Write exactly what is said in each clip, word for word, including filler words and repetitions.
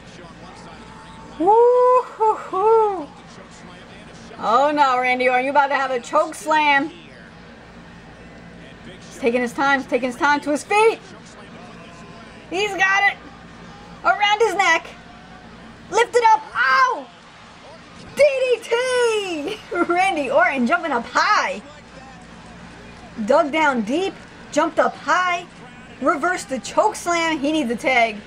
Woo-hoo-hoo. Oh no, Randy Orton, you about to have a choke slam. He's taking his time, he's taking his time to his feet. He's got it. Around his neck. Lift it up. Ow! D D T! Randy Orton jumping up high. Dug down deep, jumped up high, reversed the choke slam. He needs a tag.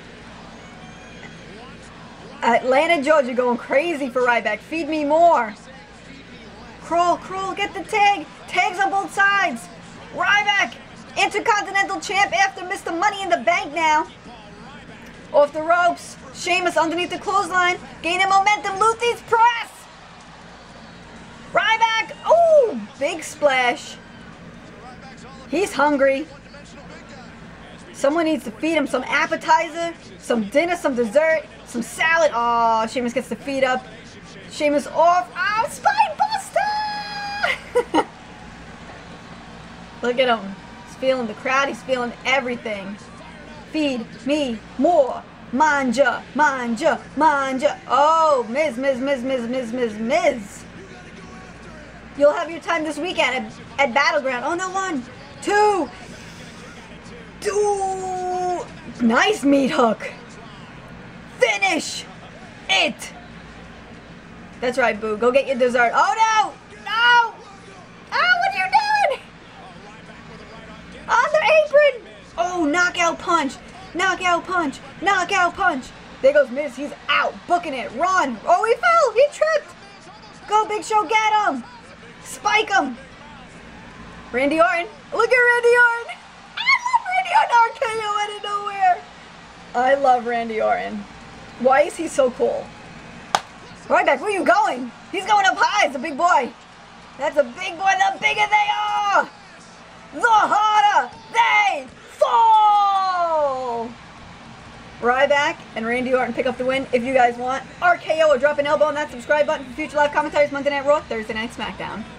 Atlanta, Georgia going crazy for Ryback. Feed me more. Kroll, Kroll, get the tag. Tags on both sides. Ryback, Intercontinental Champ after Mister Money in the Bank now. Off the ropes. Sheamus underneath the clothesline. Gaining momentum. Luthie's press. Ryback. Ooh, big splash. He's hungry. Someone needs to feed him some appetizer, some dinner, some dessert, some salad. Oh, Sheamus gets the feet up. Sheamus off. Oh, spine buster! Look at him. He's feeling the crowd. He's feeling everything. Feed me more. Manja, manja, manja. Oh, Miz, Miz, Miz, Miz, Miz, Miz, Miz. You'll have your time this weekend at, at Battleground. Oh, no, one, two, two. Nice meat hook. Finish it. That's right, Boo. Go get your dessert. Oh, no. No. Oh, what are you doing? On the apron. Oh, knockout punch. Knockout punch. Knockout punch. There goes Miz. He's out. Booking it. Run. Oh, he fell. He tripped. Go, Big Show. Get him. Spike him. Randy Orton. Look at Randy Orton. I love Randy Orton. R K O out of nowhere. I love Randy Orton. Why is he so cool? Ryback, where are you going? He's going up high. It's a big boy. That's a big boy. The bigger they are, the harder they fall. Ryback and Randy Orton pick up the win. If you guys want R K O or drop an elbow on that subscribe button for future live commentaries Monday Night Raw, Thursday Night SmackDown.